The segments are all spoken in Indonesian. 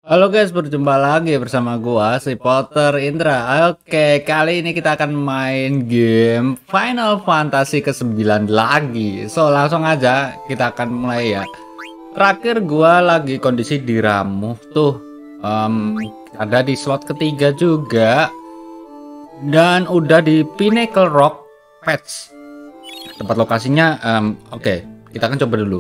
Halo guys, berjumpa lagi bersama gua si Potter Indra. Oke, kali ini kita akan main game Final Fantasy ke-9 lagi. So, langsung aja kita akan mulai ya. Terakhir gua lagi kondisi di Ramuh tuh. Ada di slot ketiga juga. Dan udah di Pinnacle Rock Patch. Tempat lokasinya oke, kita akan coba dulu.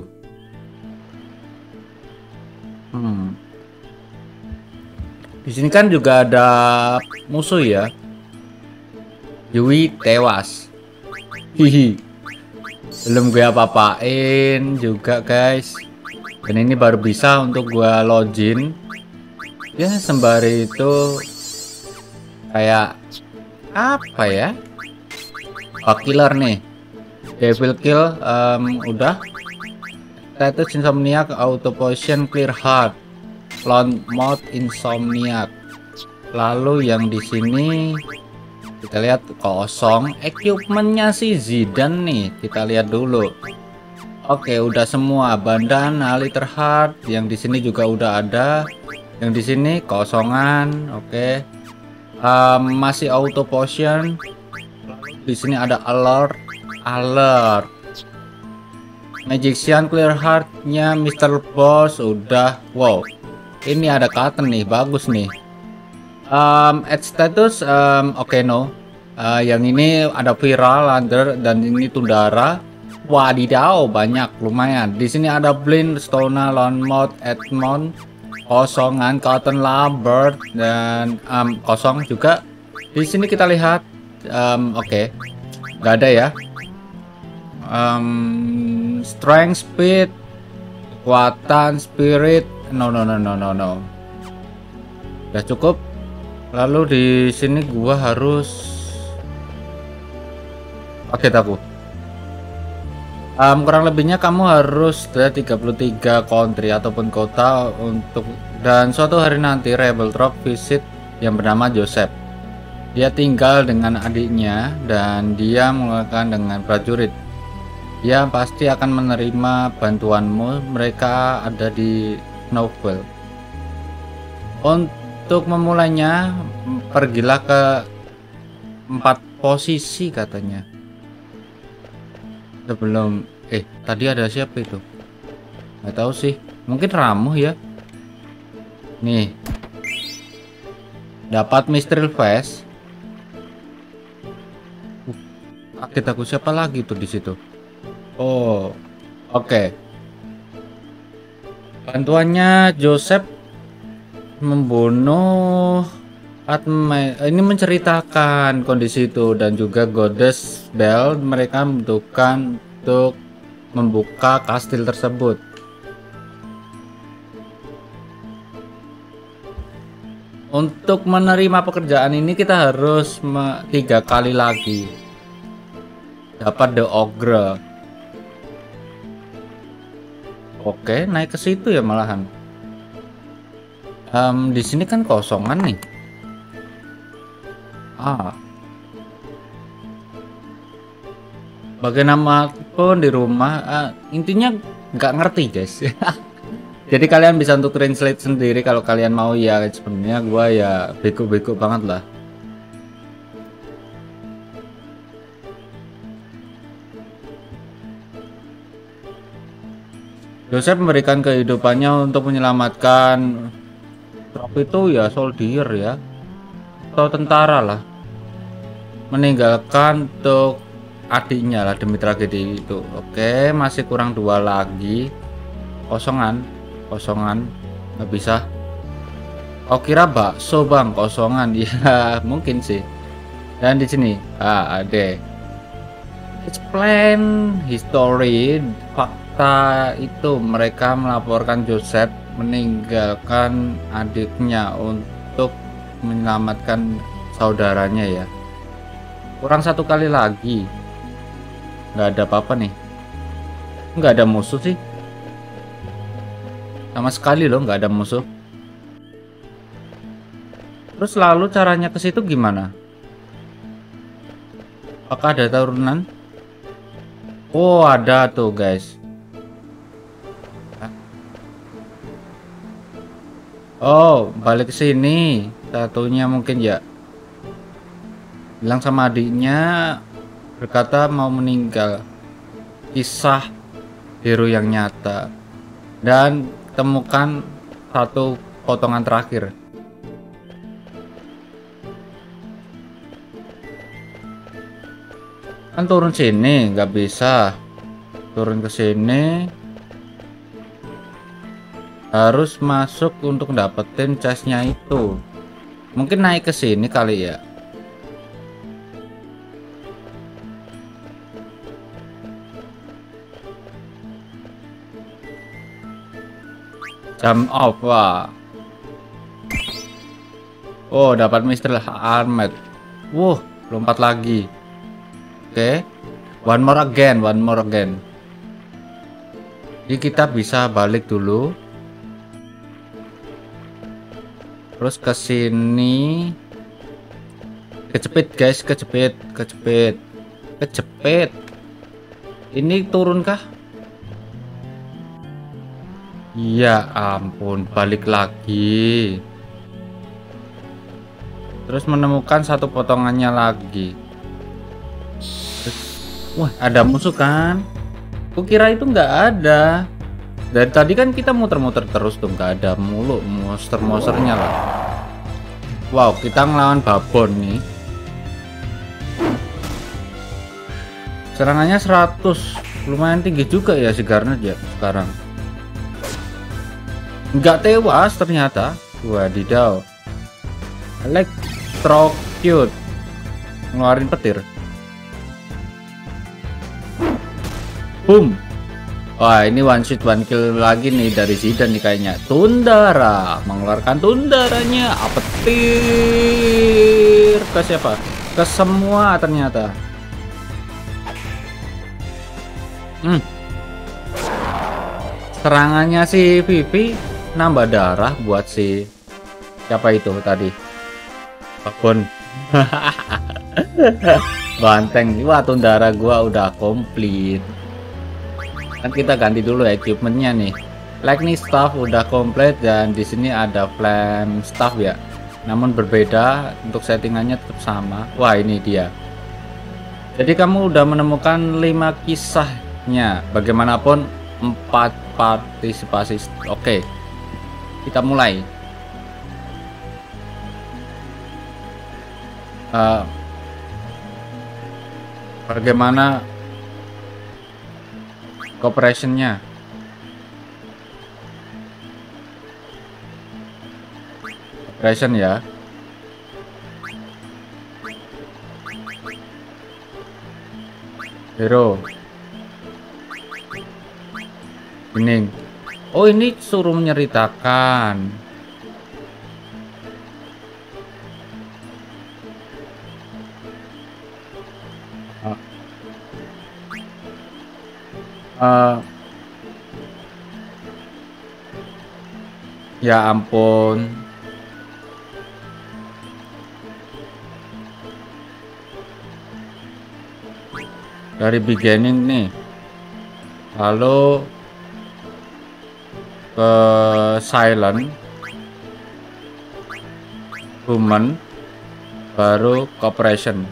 Di sini kan juga ada musuh ya. Yui tewas. Hihi. Belum gue apa-apain juga guys. Dan ini baru bisa untuk gue login. Ya sembari itu kayak apa ya? Killer nih. Devil kill udah. Status insomniac, auto potion, clear heart. Clone mode insomniac. Lalu yang di sini kita lihat kosong. Equipmentnya sih Zidane nih, kita lihat dulu. Oke, udah semua. Bandana, Little Heart, yang di sini juga udah ada. Yang di sini kosongan. Oke. Masih auto potion. Di sini ada alert. Magician, clear heartnya Mr. Boss udah. Wow, ini ada Cotton nih, bagus nih. Add status oke, no. Yang ini ada viral under dan ini Tundara. Wadidaw, banyak lumayan. Di sini ada Blind, Stona, Lone Mode, Edmond, kosongan, Cotton, Lambert dan kosong juga. Di sini kita lihat oke, nggak ada ya. Strength, speed, kekuatan, spirit, no. Udah cukup. Lalu di sini gua harus pakai aku. Kurang lebihnya kamu harus ada 33 country ataupun kota untuk, dan suatu hari nanti Rebel Drop visit yang bernama Joseph. Dia tinggal dengan adiknya dan dia menggunakan dengan prajurit. Dia pasti akan menerima bantuanmu. Mereka ada di novel. Untuk memulainya, pergilah ke 4 posisi katanya. Sebelum tadi ada siapa itu? Nggak tahu sih. Mungkin Ramuh ya. Nih. Dapat Mystery Face. Kaget aku, siapa lagi tuh di situ? Oh, oke. Bantuannya Joseph membunuh ini menceritakan kondisi itu, dan juga Goddess Bell mereka membutuhkan untuk membuka kastil tersebut. Untuk menerima pekerjaan ini kita harus 3 kali lagi dapat The Ogre. Oke, naik ke situ ya malahan. Di sini kan kosongan nih. Bagaimanapun di rumah, intinya nggak ngerti guys. Jadi kalian bisa untuk translate sendiri kalau kalian mau ya. Sebenarnya gua ya bego-bego banget lah. Joseph memberikan kehidupannya untuk menyelamatkan Drop itu ya soldier ya, atau tentara lah, meninggalkan untuk adiknya lah demi tragedi itu. Oke, masih kurang 2 lagi. Kosongan nggak bisa. Oh, kira bakso bang, kosongan. Ya mungkin sih. Dan di sini ada explain history. Fakta itu mereka melaporkan Joseph meninggalkan adiknya untuk menyelamatkan saudaranya ya. Kurang 1 kali lagi. Nggak ada apa-apa nih. Nggak ada musuh sih. Sama sekali loh, nggak ada musuh. Terus lalu caranya ke situ gimana? Apakah ada turunan? Oh, ada tuh, guys. Oh, balik ke sini. Satunya mungkin ya. Bilang sama adiknya, berkata mau meninggal. Kisah hero yang nyata. Dan temukan satu potongan terakhir. Kan turun sini, nggak bisa. Turun ke sini. Harus masuk untuk dapetin chestnya itu. Mungkin naik ke sini kali ya. Jump off, wah. Oh, dapat Mr. Armed. Wuh, lompat lagi. Oke. One more again. Jadi kita bisa balik dulu. Terus ke sini. Kecepit, guys, kecepit. Ini turun kah? Ya ampun, balik lagi. Terus menemukan satu potongannya lagi. Terus, wah, ada musuh kan? Kukira itu nggak ada. Dari tadi kan kita muter-muter terus tuh, nggak ada mulu monster-monsternya lah. Wow, kita ngelawan babon nih. Serangannya 100, lumayan tinggi juga ya si Garnet ya sekarang. Nggak tewas ternyata. Wadidaw. Electrocute. Ngeluarin petir. Boom. Wah, ini one shot one kill lagi nih dari Zidane nih kayaknya. Tundara. Mengeluarkan tundaranya. Petir. Ke siapa? Ke semua ternyata. Serangannya si Vivi nambah darah buat si siapa itu tadi, babon. Banteng. Wah, tundara gua udah komplit. Kan kita ganti dulu equipmentnya nih. Lightning staff udah komplit dan di sini ada flame staff ya, namun berbeda untuk settingannya tetap sama. Wah, ini dia. Jadi kamu udah menemukan 5 kisahnya. Bagaimanapun 4 partisipasi. Oke, kita mulai. Bagaimana cooperation-nya? Cooperation ya. Hero. Ini. Oh, ini suruh menyeritakan. Ya ampun. Dari beginning nih. Lalu ke silent, human, baru cooperation.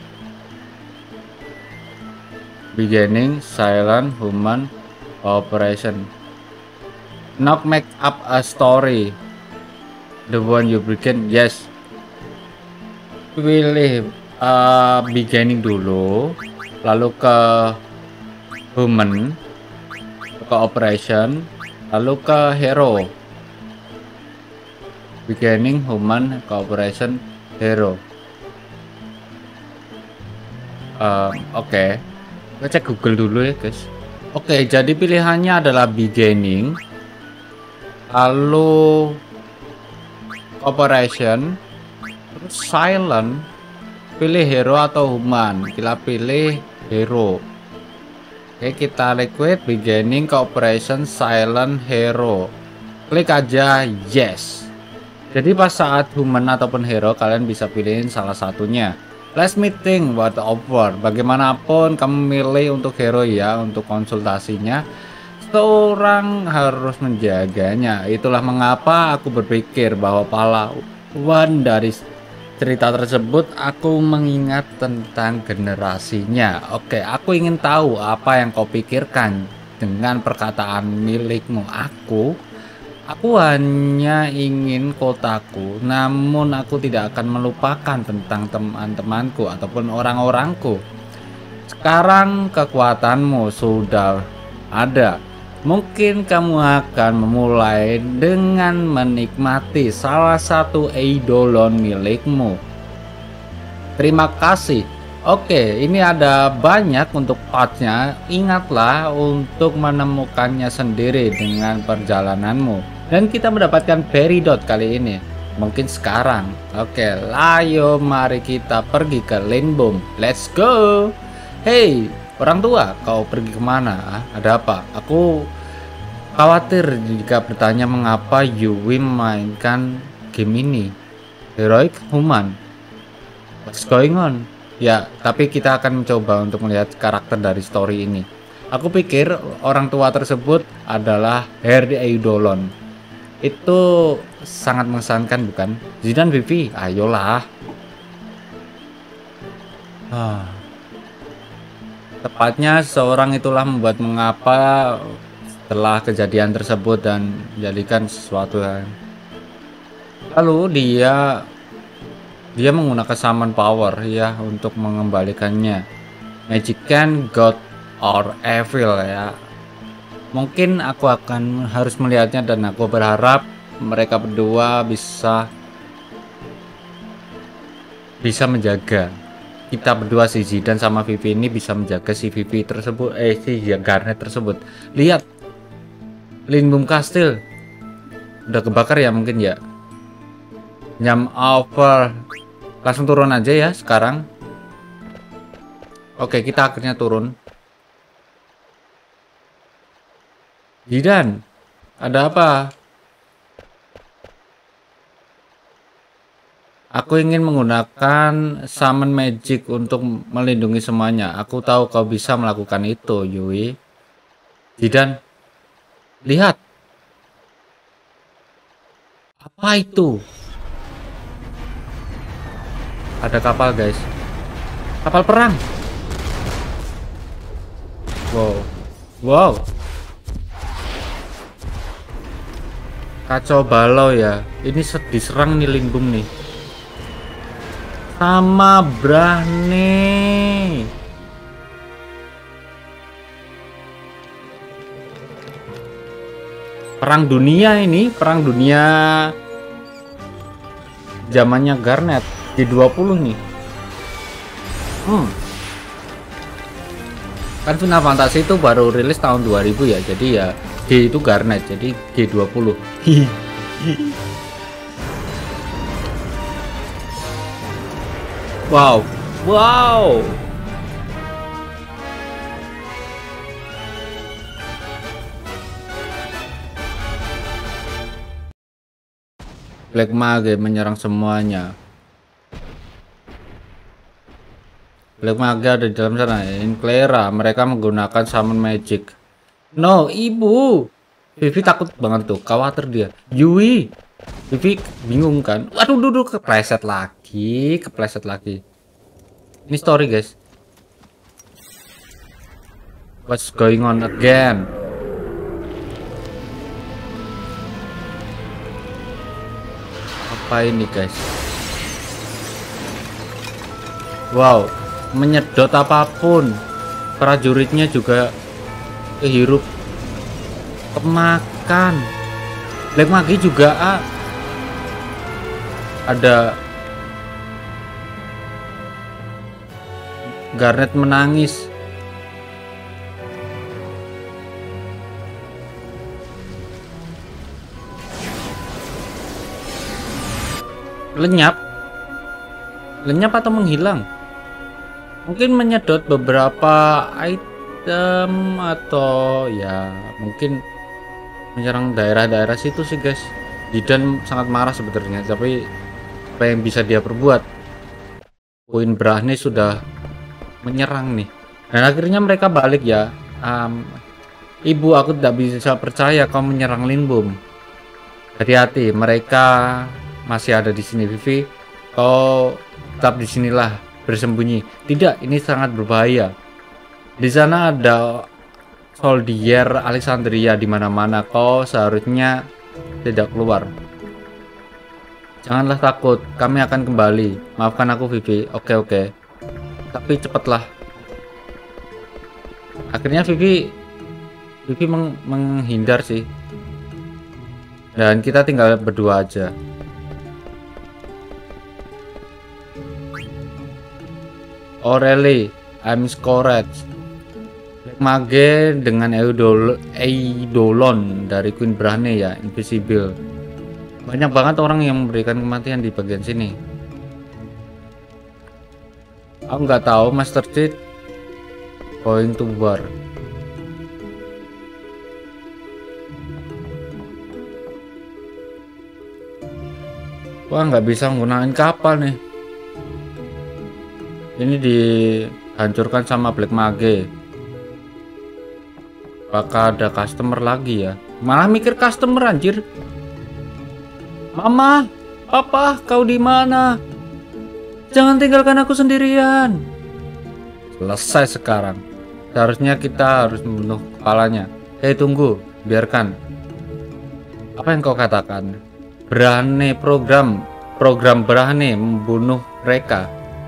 Beginning, silent, human, cooperation. Not make up a story. The one you begin. Yes. Pilih beginning dulu, lalu ke human, ke cooperation, lalu ke hero. Beginning, human, cooperation, hero. Oke. Kita cek Google dulu ya guys. Oke, jadi pilihannya adalah beginning, lalu cooperation, terus silent. Pilih hero atau human. Kita pilih hero. Oke, kita liquid, beginning, cooperation, silent, hero. Klik aja yes. Jadi pas saat human ataupun hero, kalian bisa pilihin salah satunya. Let's meeting what offer. Bagaimanapun kamu milih untuk hero ya, untuk konsultasinya. seorang harus menjaganya. Itulah mengapa aku berpikir bahwa pahlawan dari cerita tersebut aku mengingat tentang generasinya. Oke, aku ingin tahu apa yang kau pikirkan dengan perkataan milikmu. Aku hanya ingin kotaku, namun aku tidak akan melupakan tentang teman-temanku ataupun orang-orangku. Sekarang kekuatanmu sudah ada. Mungkin kamu akan memulai dengan menikmati salah satu eidolon milikmu. Terima kasih. Oke, ini ada banyak untuk partnya. Ingatlah untuk menemukannya sendiri dengan perjalananmu. Dan kita mendapatkan peridot kali ini. Mungkin sekarang. Oke, ayo mari kita pergi ke Lindblum. Let's go. Hey, orang tua, kau pergi kemana? Ada apa? Aku khawatir jika bertanya mengapa Yui memainkan game ini. Heroic Human. What's going on? Ya, tapi kita akan mencoba untuk melihat karakter dari story ini. Aku pikir orang tua tersebut adalah Herdi Eidolon. Itu sangat mengesankan, bukan? Zidane Vivi, ayolah. Tepatnya seorang itulah membuat mengapa setelah kejadian tersebut dan menjadikan sesuatu yang... Lalu dia menggunakan summon power ya untuk mengembalikannya. Magic can, God or Evil ya. Mungkin aku akan harus melihatnya dan aku berharap mereka berdua bisa menjaga kita berdua, si Zidane sama Vivi ini bisa menjaga si Vivi tersebut, si Garnet tersebut. Lihat, Lindblum Castle udah kebakar ya mungkin ya. Jam over. Langsung turun aja ya sekarang. Oke, kita akhirnya turun. Zidane, ada apa? Aku ingin menggunakan summon magic untuk melindungi semuanya. Aku tahu kau bisa melakukan itu, Yui. Zidane, lihat. Apa itu? Ada kapal, guys. Kapal perang. Wow. Kacau balau ya. Ini diserang nih Lindblum nih. Sama berani. Perang dunia ini, perang dunia zamannya Garnet. G20 nih. Kan Final Fantasy itu baru rilis tahun 2000 ya. Jadi ya G itu Garnet, jadi G20. Wow. Black Mage menyerang semuanya. Black Mage ada di dalam sana. Clara, mereka menggunakan summon magic. No, ibu. Vivi takut banget tuh, khawatir dia. Yui, Vivi bingung kan? Waduh, kepleset lagi. Ini story, guys. What's going on again? Apa ini, guys? Wow, menyedot apapun. Prajuritnya juga kehirup, kemakan. Black Mage juga ada. Garnet menangis. Lenyap atau menghilang? Mungkin menyedot beberapa item atau ya mungkin menyerang daerah-daerah situ sih, guys. Zidane sangat marah sebenarnya, tapi apa yang bisa dia perbuat? Queen Brahne sudah menyerang nih, dan akhirnya mereka balik ya. Ibu, aku tidak bisa percaya kau menyerang Linbum. Hati-hati, mereka masih ada di sini, Vivi. Kau tetap di sinilah bersembunyi. Tidak, ini sangat berbahaya. Di sana ada soldier Alexandria di mana-mana. Kau seharusnya tidak keluar. Janganlah takut, kami akan kembali. Maafkan aku, Vivi. Oke. Tapi cepatlah. Akhirnya Vivi menghindar sih. Dan kita tinggal berdua aja. Aurelie, I'm scored. Black Mage dengan Eidolon dari Queen Brahne ya, Invisible. Banyak banget orang yang memberikan kematian di bagian sini. Aku nggak tahu, Master Chief going to war. Wah, nggak bisa menggunakan kapal nih. Ini dihancurkan sama Black Mage. Apakah ada customer lagi ya? Malah mikir customer anjir. Mama, Papa, kau di mana? Jangan tinggalkan aku sendirian. Selesai sekarang. Seharusnya kita harus membunuh kepalanya. Tunggu, biarkan. Apa yang kau katakan? Brahne program Brahne membunuh mereka.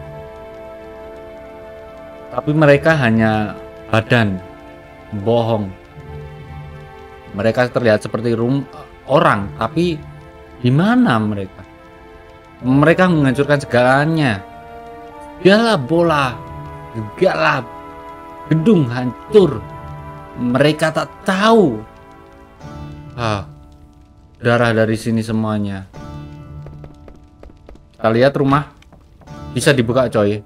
Tapi mereka hanya badan, bohong. Mereka terlihat seperti orang, tapi di mana mereka? Mereka menghancurkan segalanya. Segala bola, segala gedung hancur. Mereka tak tahu. Darah dari sini semuanya. Kita lihat rumah bisa dibuka, coy.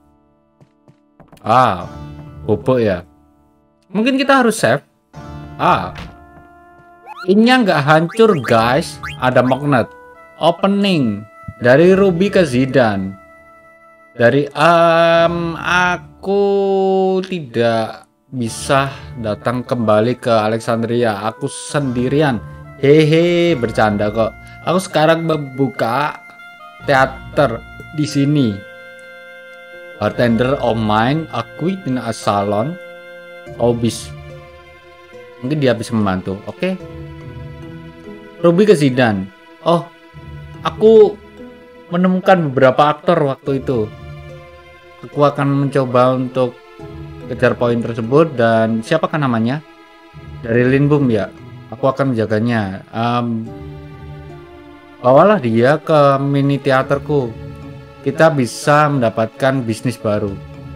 Bobok ya. Mungkin kita harus save. Ini nggak hancur, guys. Ada magnet. Opening dari Ruby ke Zidane. Dari aku tidak bisa datang kembali ke Alexandria. Aku sendirian. Hehe, bercanda kok. Aku sekarang membuka teater di sini. Bartender of mine, aku in a salon. Obis. Mungkin dia bisa membantu. Oke. Ruby ke Zidane. Oh, aku menemukan beberapa aktor waktu itu. Aku akan mencoba untuk kejar poin tersebut. Dan siapakah namanya? Dari Linbum ya. Aku akan menjaganya. Bawalah dia ke mini teaterku. Kita bisa mendapatkan bisnis baru.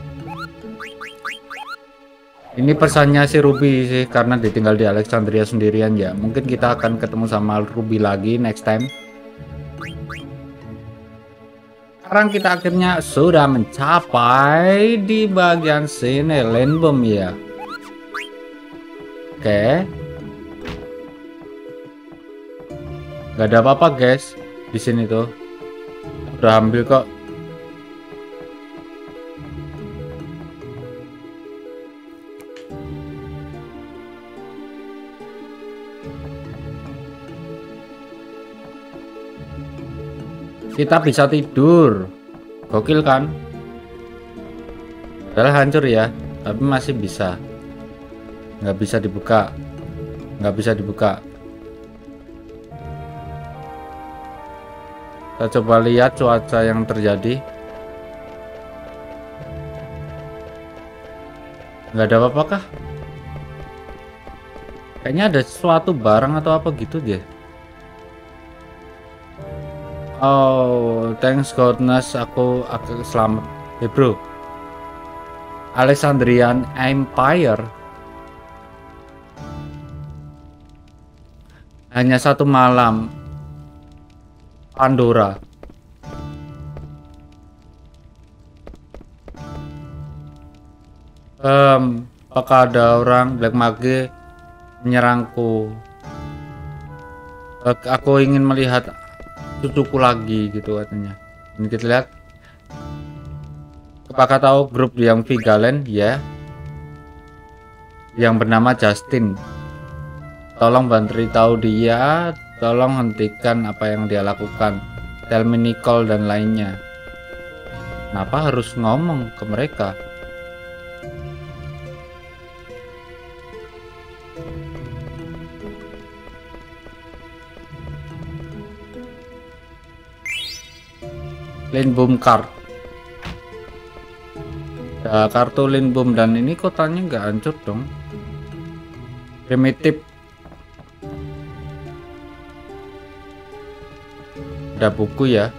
Ini pesannya si Ruby sih, karena ditinggal di Alexandria sendirian ya. Mungkin kita akan ketemu sama Ruby lagi next time. Sekarang kita akhirnya sudah mencapai di bagian sini Linbum ya. Oke. Gak ada apa-apa guys di sini tuh. Udah ambil kok. Kita bisa tidur. Gokil kan? Padahal hancur ya, tapi masih bisa. Nggak bisa dibuka. Nggak bisa dibuka. Kita coba lihat cuaca yang terjadi. Nggak ada apa-apa kah? Kayaknya ada sesuatu barang atau apa gitu deh. Oh, thanks goodness, aku selamat. Bro. Alexandrian Empire. Hanya satu malam. Pandora. Apakah ada orang Black Mage menyerangku? Aku ingin melihat cucuku lagi gitu katanya. Ini kita lihat. Apakah tahu grup yang Vigalen ya? Yang bernama Justin. Tolong beritahu dia, tolong hentikan apa yang dia lakukan. Tell me Nicole dan lainnya. Kenapa harus ngomong ke mereka? Lindboom card. Ya, kartu Lindboom, dan ini kotanya nggak hancur dong. Primitif. Ada buku ya.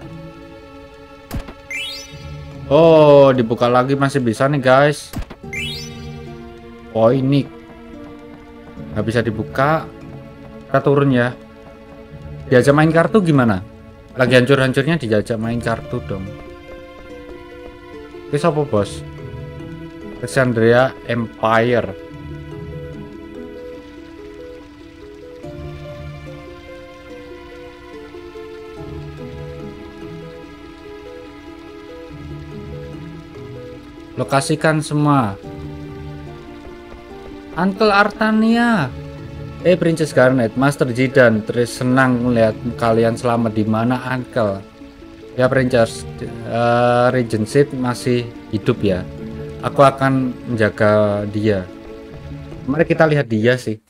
Oh, dibuka lagi masih bisa nih guys. Oh, ini nggak bisa dibuka. Kita turun ya. Diajak main kartu gimana? Lagi hancur-hancurnya dijajak main kartu dong. Ini apa bos? Alexandria Empire. Lokasikan semua. Uncle Artania. Princess Garnet, Master Jidan, terus senang melihat kalian selamat. Di mana Uncle? Ya Princess, Regent Sid masih hidup ya. Aku akan menjaga dia. Mari kita lihat dia sih.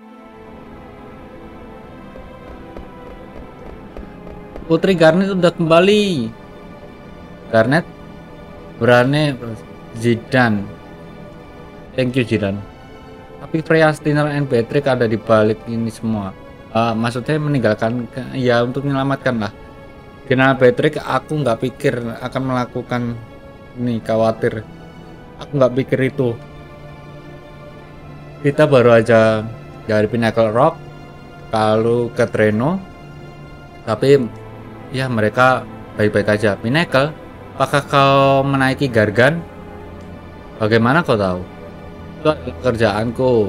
Putri Garnet udah kembali. Garnet, berani Jidan. Thank you Jidan. Tapi Freya, Stiner, and Patrick ada di balik ini semua. Maksudnya meninggalkan, ya untuk menyelamatkan lah. General Patrick, aku nggak pikir akan melakukan ini, khawatir. Aku nggak pikir itu. Kita baru aja dari Pinnacle Rock, lalu ke Treno. Tapi ya mereka baik-baik aja. Pinnacle, apakah kau menaiki Gargan? Bagaimana kau tahu? Itu kerjaanku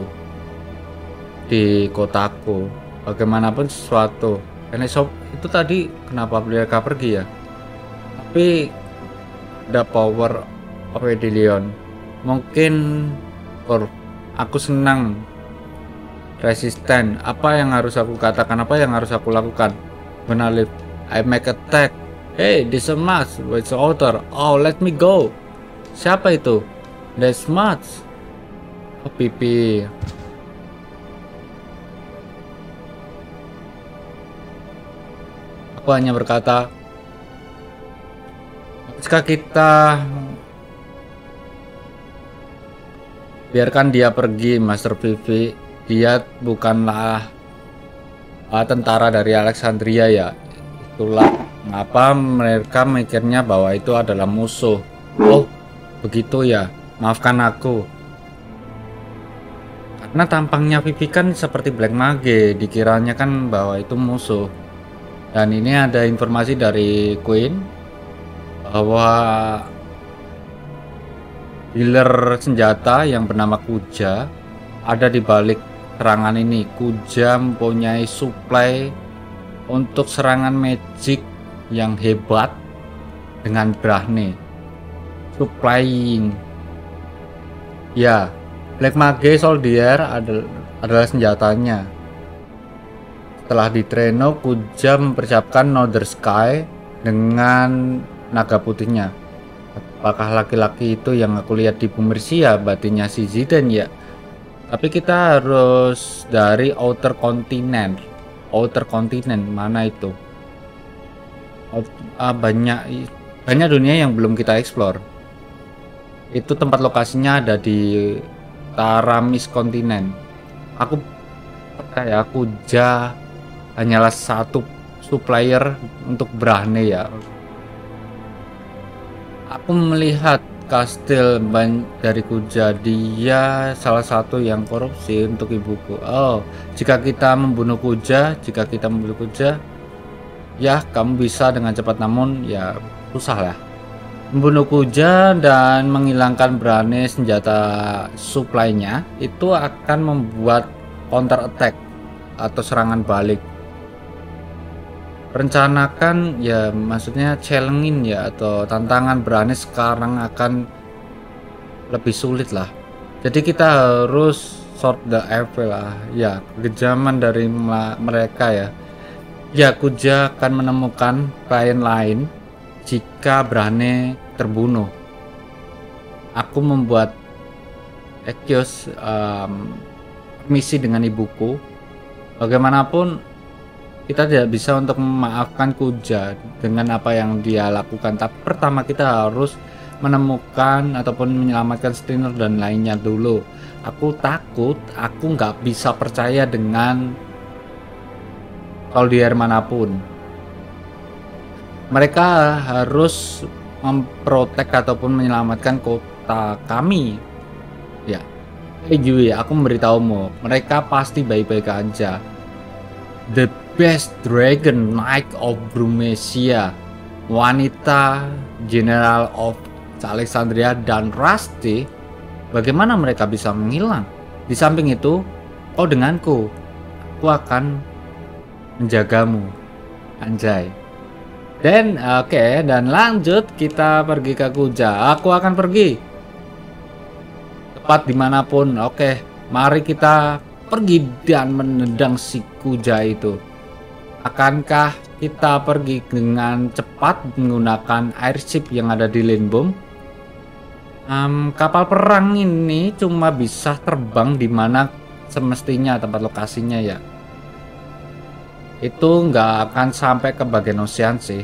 di kotaku. Bagaimanapun sesuatu. Shop itu tadi kenapa mereka pergi ya? Tapi ada power of Edelion. Mungkin aku senang resisten. Apa yang harus aku katakan? Apa yang harus aku lakukan? When I live, I make attack. Hey, this is Max. It's author. Oh, let me go. Siapa itu? That's Max. Oh, pipi. Aku hanya berkata, jika kita biarkan dia pergi, Master Vivi, dia bukanlah tentara dari Alexandria ya. Itulah mengapa mereka mikirnya bahwa itu adalah musuh. Oh, begitu ya. Maafkan aku. Karena tampangnya Vivi kan seperti Black Mage, dikiranya kan bahwa itu musuh. Dan ini ada informasi dari Queen bahwa dealer senjata yang bernama Kuja ada di balik serangan ini. Kuja mempunyai supply untuk serangan magic yang hebat dengan Brahne. Supplying. Ya, Black Mage Soldier adalah senjatanya. Setelah di Treno, Kuja mempersiapkan Northern Sky dengan naga putihnya. Apakah laki-laki itu yang aku lihat di Bumersia, batinnya si Zidane ya? Tapi kita harus dari Outer Continent. Outer Continent mana itu? Banyak dunia yang belum kita explore. Itu tempat lokasinya ada di Taramis Continent. Aku percaya Kuja hanyalah satu supplier untuk Brahne ya. Aku melihat kastil dari Kuja, dia salah satu yang korupsi untuk ibuku. Oh, jika kita membunuh Kuja, ya kamu bisa dengan cepat, namun ya susah lah. Membunuh Kuja dan menghilangkan Brahne senjata supply-nya itu akan membuat counter attack atau serangan balik. Rencanakan ya, maksudnya challenging ya, atau tantangan Brahne sekarang akan lebih sulit lah. Jadi kita harus Sword the Evil lah. Ya, kekejaman dari mereka ya. Ya, Kuja akan menemukan klien lain jika Brahne terbunuh. Aku membuat Ekios misi dengan ibuku. Bagaimanapun kita tidak bisa untuk memaafkan Kuja dengan apa yang dia lakukan. Tapi pertama kita harus menemukan ataupun menyelamatkan Stiner dan lainnya dulu. Aku takut aku nggak bisa percaya dengan soldier manapun. Mereka harus memprotek ataupun menyelamatkan kota kami. Ya, Yui, aku memberitahumu, mereka pasti baik-baik aja. The best dragon knight of Brumesia, wanita general of Alexandria dan Rusty. Bagaimana mereka bisa menghilang? Di samping itu, kau denganku, aku akan menjagamu, anjay. Dan oke, dan lanjut kita pergi ke Kuja. Aku akan pergi tepat dimanapun. Oke, mari kita pergi dan menendang si Kuja itu. Akankah kita pergi dengan cepat menggunakan airship yang ada di Lindblum? Kapal perang ini cuma bisa terbang di mana semestinya tempat lokasinya ya. Itu nggak akan sampai ke bagian ocean sih.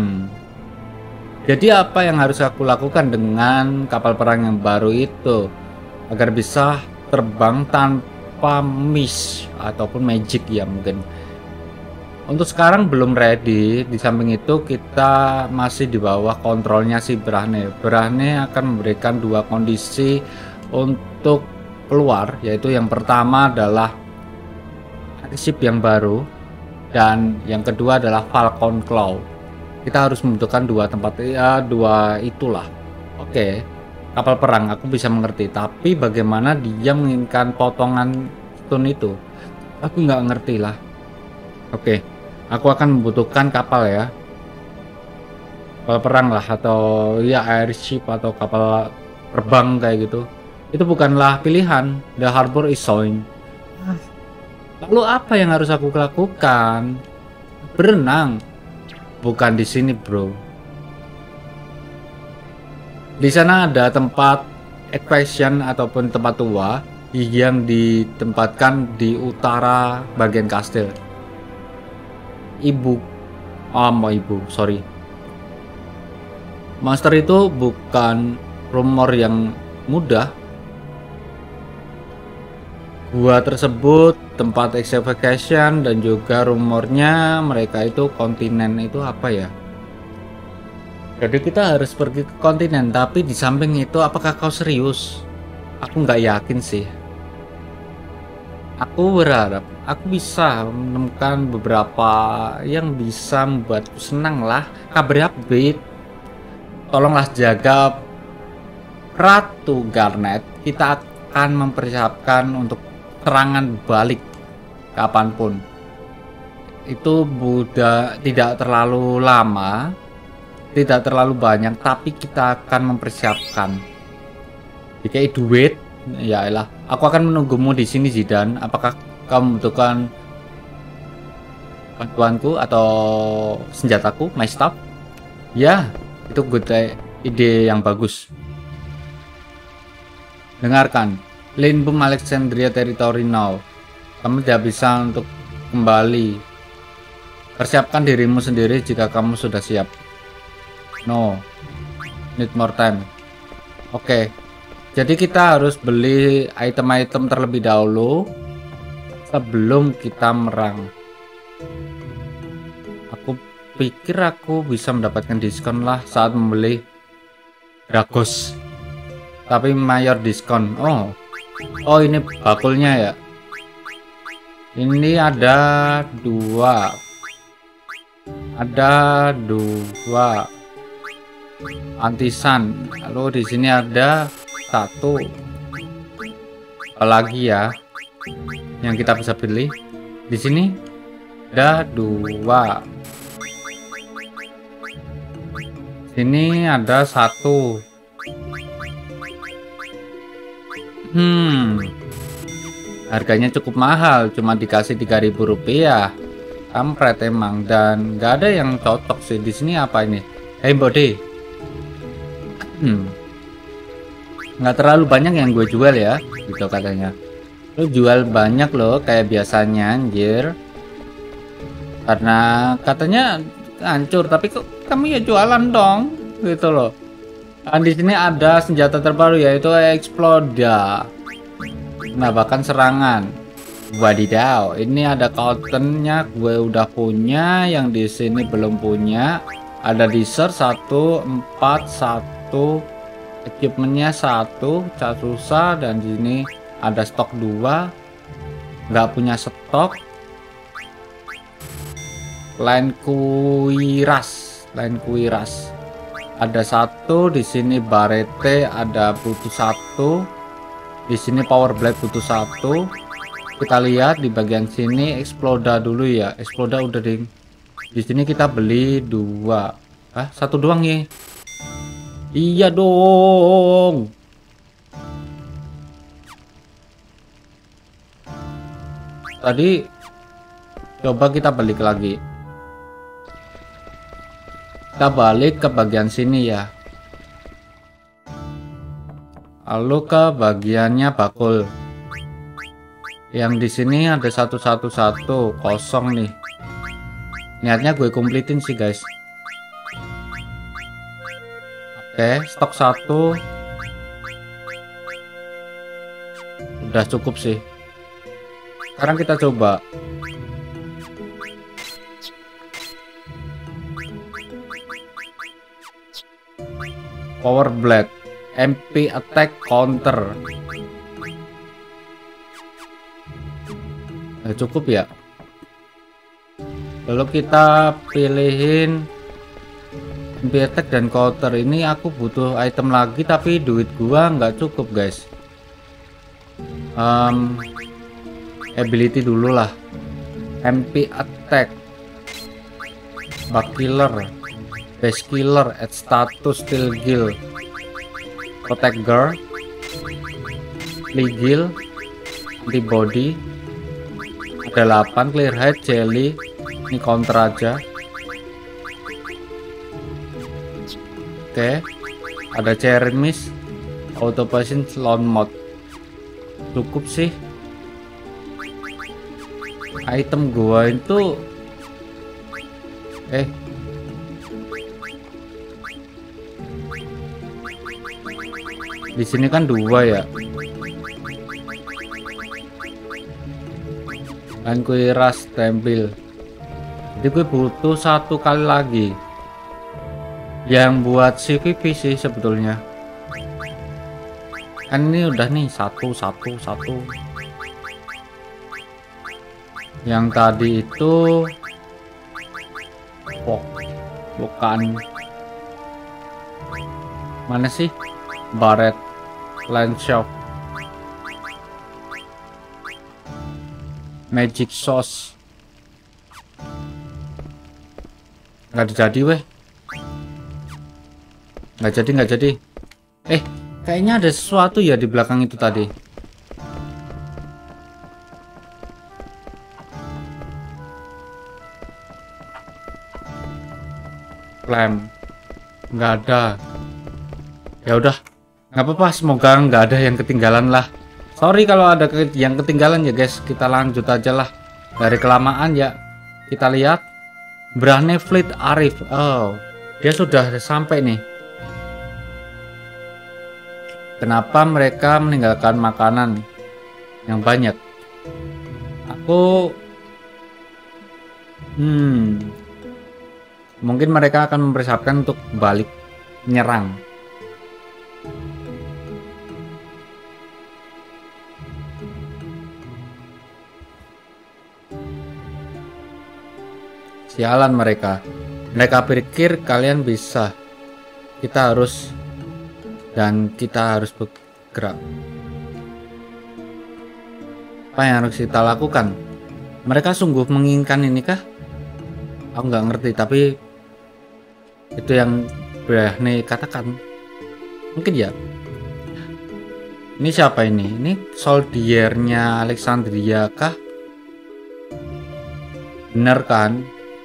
Jadi apa yang harus aku lakukan dengan kapal perang yang baru itu agar bisa terbang tanpa miss ataupun magic ya mungkin. Untuk sekarang belum ready. Di samping itu kita masih di bawah kontrolnya si Brahne. Brahne akan memberikan dua kondisi untuk keluar, yaitu yang pertama adalah ship yang baru dan yang kedua adalah Falcon Claw. Kita harus membutuhkan dua tempat ya, dua itulah. Oke, kapal perang aku bisa mengerti, tapi bagaimana dia menginginkan potongan stone itu? Aku nggak ngerti lah. Oke, aku akan membutuhkan kapal ya, kapal perang lah atau ya airship atau kapal terbang kayak gitu. Itu bukanlah pilihan. The harbor is soin. Lalu apa yang harus aku lakukan? Berenang? Bukan di sini, bro. Di sana ada tempat equestrian ataupun tempat tua yang ditempatkan di utara bagian kastil. Sorry. Monster itu bukan rumor yang mudah. Gua tersebut tempat excavation dan juga rumornya mereka itu kontinen itu apa ya? Jadi kita harus pergi ke kontinen, tapi di samping itu apakah kau serius? Aku nggak yakin sih. Aku berharap aku bisa menemukan beberapa yang bisa membuatku senang lah. Kabar update. Tolonglah jaga Ratu Garnet. Kita akan mempersiapkan untuk serangan balik kapanpun. Itu tidak terlalu lama, tidak terlalu banyak, tapi kita akan mempersiapkan. Jika duit, ya elah. Aku akan menunggumu di sini Zidan. Apakah kamu membutuhkan bantuanku atau senjataku, my stuff? Ya, itu ide yang bagus. Dengarkan, Lindblum Alexandria Territory now. Kamu tidak bisa untuk kembali. Persiapkan dirimu sendiri jika kamu sudah siap. No, need more time. Oke. Jadi kita harus beli item-item terlebih dahulu sebelum kita merang. Aku pikir aku bisa mendapatkan diskon lah saat membeli Dragos. Tapi mayor diskon. Oh ini bakulnya ya. Ini ada dua. Antisan. Lalu di sini ada satu lagi ya yang kita bisa pilih. Di sini ada dua, sini ada satu. Harganya cukup mahal, cuma dikasih 3.000 rupiah. Kampret emang, dan nggak ada yang cocok sih di sini. Apa ini? Hey body. Nggak terlalu banyak yang gue jual ya, gitu katanya. Lu jual banyak loh kayak biasanya, anjir. Karena katanya hancur, tapi kok kamu ya jualan dong, gitu loh. Dan di sini ada senjata terbaru yaitu Exploda. Menambahkan serangan. Wadidaw, ini ada cottonnya, gue udah punya, yang di sini belum punya. Ada dessert 141, equipmentnya 1, catusa, dan di sini ada stok 2, nggak punya stok. Lain kuiras, ada 1 di sini. Barete ada butuh 1, di sini power blade butuh 1. Kita lihat di bagian sini Exploda dulu ya. Exploda udah di sini kita beli 2. 1 doang ya. Iya dong. Tadi coba kita balik lagi. Kita balik ke bagian sini ya. Lalu ke bagiannya bakul. Yang di sini ada 111 kosong nih. Niatnya gue kompletin sih guys. Oke, stok 1 udah cukup sih. Sekarang kita coba. Power blade, MP attack counter. Cukup ya. Lalu kita pilihin MP attack dan counter. Ini aku butuh item lagi tapi duit gua nggak cukup guys. Ability dulu lah. MP attack, bug killer, base killer, add status, steel gill, protect guard, legal, antibody. Ada 8, clear head, jelly. Ini counter aja. Oke, ada Chermis, auto passion, lawn mode. Cukup sih. Item gua itu di sini kan 2 ya. Dan kuiras tempel. Jadi gue butuh 1 kali lagi. Yang buat CVP sih sebetulnya. Kan ini udah nih 1. Yang tadi itu bukan. Mana sih? Baret Landshock, Magic Sauce. Nggak jadi weh. Nggak jadi. Kayaknya ada sesuatu ya di belakang itu tadi. Clam. Nggak ada. Ya udah, nggak apa-apa. Semoga nggak ada yang ketinggalan lah. Sorry kalau ada yang ketinggalan ya guys. Kita lanjut aja lah. Dari kelamaan ya. Kita lihat. Brane Fleet Arif. Oh, dia sudah sampai nih. Kenapa mereka meninggalkan makanan yang banyak? Aku mungkin mereka akan mempersiapkan untuk balik menyerang. Sialan mereka. Mereka pikir kalian bisa. Kita harus bergerak. Apa yang harus kita lakukan? Mereka sungguh menginginkan ini kah? Aku nggak ngerti, tapi itu yang berani katakan. Mungkin ya. Ini siapa ini? Ini soldiernya Alexandria kah? Bener kan?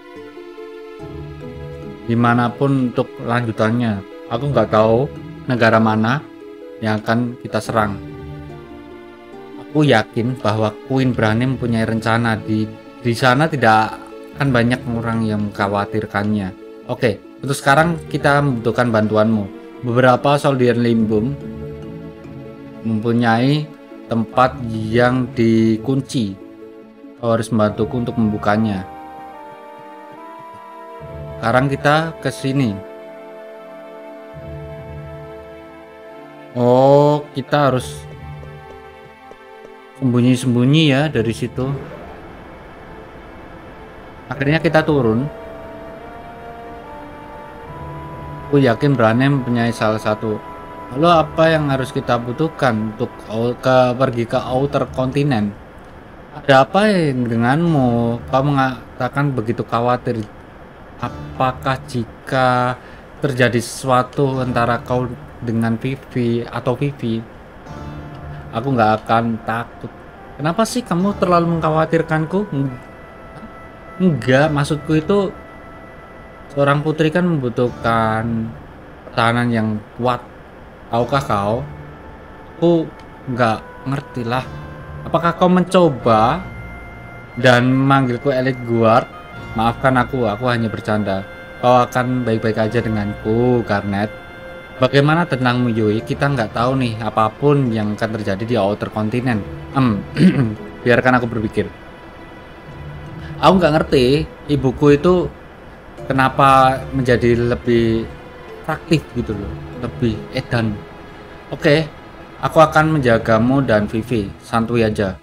Dimanapun untuk lanjutannya, aku nggak tahu negara mana yang akan kita serang. Aku yakin bahwa Queen Brahne mempunyai rencana di sana, tidak akan banyak orang yang mengkhawatirkannya. Oke, untuk sekarang kita membutuhkan bantuanmu. Beberapa soldier Limbum mempunyai tempat yang dikunci. Kau harus membantuku untuk membukanya. Sekarang kita ke sini. Oh, kita harus sembunyi-sembunyi ya dari situ. Akhirnya kita turun. Aku yakin Brahne mempunyai salah satu. Lalu apa yang harus kita butuhkan untuk pergi ke outer continent? Ada apa yang denganmu? Kau mengatakan begitu khawatir. Apakah jika terjadi sesuatu antara kau dengan Vivi atau Vivi, aku nggak akan takut. Kenapa sih kamu terlalu mengkhawatirkanku? Enggak, maksudku itu seorang putri kan membutuhkan pertahanan yang kuat. Tahukah kau? Aku nggak ngerti lah. Apakah kau mencoba dan memanggilku Elite Guard? Maafkan aku hanya bercanda. Kau akan baik-baik aja denganku, Garnet. Bagaimana tentangmu, Yui? Kita nggak tahu nih apapun yang akan terjadi di Outer Continent. Biarkan aku berpikir. Aku nggak ngerti ibuku itu kenapa menjadi lebih aktif gitu loh, lebih edan. Oke, aku akan menjagamu dan Vivi. Santuy aja.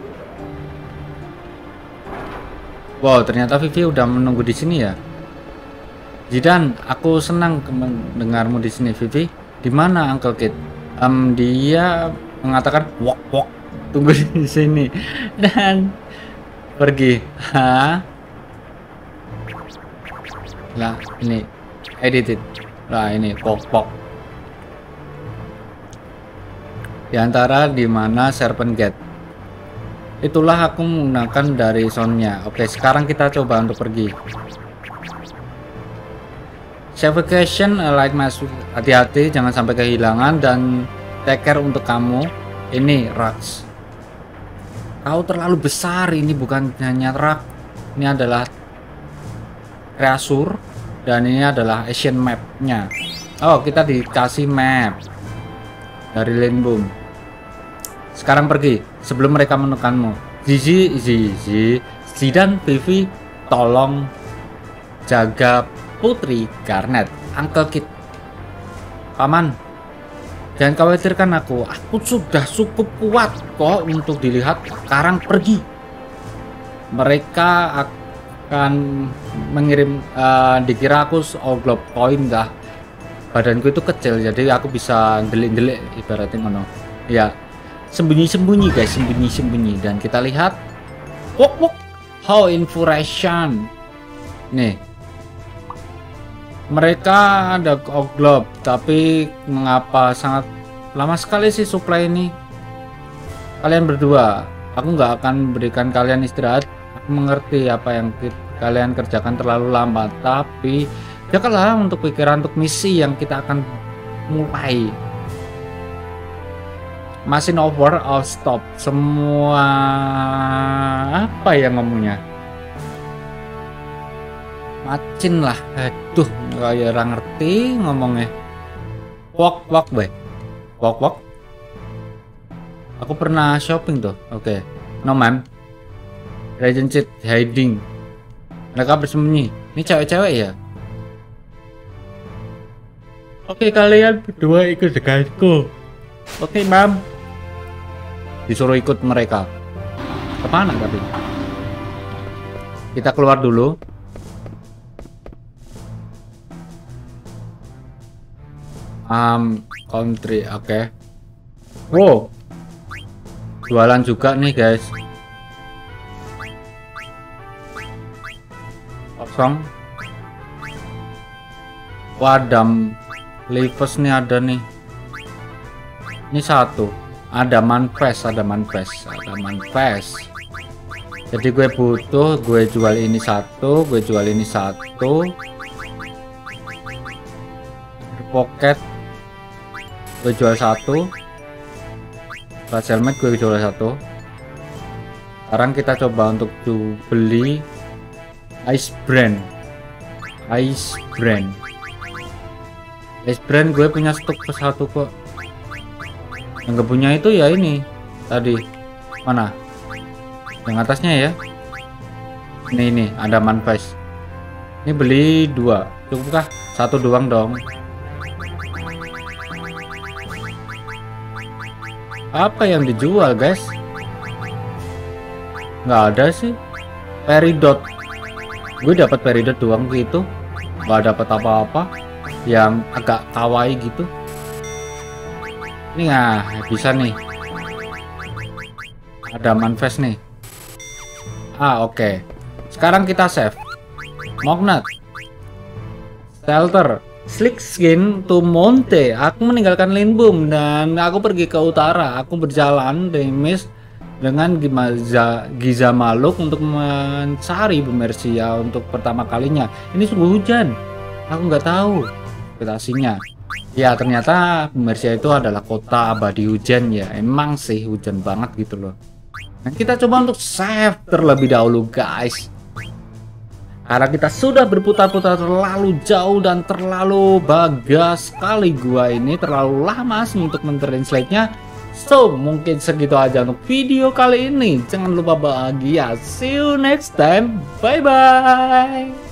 Wow, ternyata Vivi udah menunggu di sini ya. Zidan, aku senang mendengarmu di sini, Vivi. Di mana Uncle Kid? Dia mengatakan wok. Tunggu di sini dan pergi. Hah? Lah, ini edited. Lah, ini pok. Di antara di mana Serpent Gate. Itulah aku menggunakan dari soundnya. Oke, sekarang kita coba untuk pergi. Vacation, like masuk, hati-hati jangan sampai kehilangan dan take care untuk kamu. Ini Rax. Kau terlalu besar, ini bukan hanya Rax. Ini adalah Kreasur dan ini adalah Asian map-nya. Oh, kita dikasih map dari Limbum. Sekarang pergi sebelum mereka menekanmu. Zidan, Vivi, tolong jaga Putri Garnet. Uncle Kid, Paman, jangan khawatirkan aku sudah cukup kuat kok untuk dilihat. Sekarang pergi. Mereka akan mengirim, dikira aku All Globe Coin dah. Badanku itu kecil jadi aku bisa delik-delik ibaratnya mana. Ya, sembunyi-sembunyi guys, sembunyi-sembunyi. Dan kita lihat wok how infuriation. Nih, mereka ada Globe, tapi mengapa sangat lama sekali sih supply ini? Kalian berdua, aku nggak akan berikan kalian istirahat. Aku mengerti apa yang kalian kerjakan terlalu lama, tapi jagalah untuk pikiran untuk misi yang kita akan mulai. Machine over or stop. Semua apa ya ngomongnya? Macin lah. Aduh, kayak orang ngerti ngomongnya. Wok baik. Wok. Aku pernah shopping tuh. Oke. No ma'am. Relationship hiding. Mereka bersembunyi. Ini cewek-cewek ya? Oke, kalian berdua ikut denganku. Oke, ma'am. Disuruh ikut mereka. Kemana tapi? Kita keluar dulu. Country, oke. Wow. Jualan juga nih, guys. Kosong. Wadam Livers nih ada nih. Ini satu. Ada manifest. Jadi gue butuh, gue jual ini satu, pocket gue jual satu, plus helmet gue jual satu. Sekarang kita coba untuk beli ice brand. Gue punya stok ke satu kok. Yang gak punya itu ya ini tadi, mana yang atasnya ya, ini ada manifest. Ini beli 2 cukupkah? 1 doang dong. Apa yang dijual guys? Nggak ada sih. Peridot, gue dapat peridot doang gitu, nggak dapat apa-apa yang agak kawaii gitu. Ini bisa nih, ada manifest nih. Oke. Sekarang kita save. Magnet, shelter, slick skin to Monte. Aku meninggalkan Lindblum dan aku pergi ke utara. Aku berjalan demis dengan Giza Maluk untuk mencari Bumersia untuk pertama kalinya. Ini sungguh hujan. Aku nggak tahu ekspektasinya. Ya ternyata Bumersia itu adalah kota abadi hujan ya. Emang sih hujan banget gitu loh. Nah, kita coba untuk save terlebih dahulu guys. Karena kita sudah berputar-putar terlalu jauh dan terlalu bagas sekali gua ini, terlalu lama sih untuk mentranslate-nya. So, mungkin segitu aja untuk video kali ini. Jangan lupa bahagia. See you next time. Bye-bye.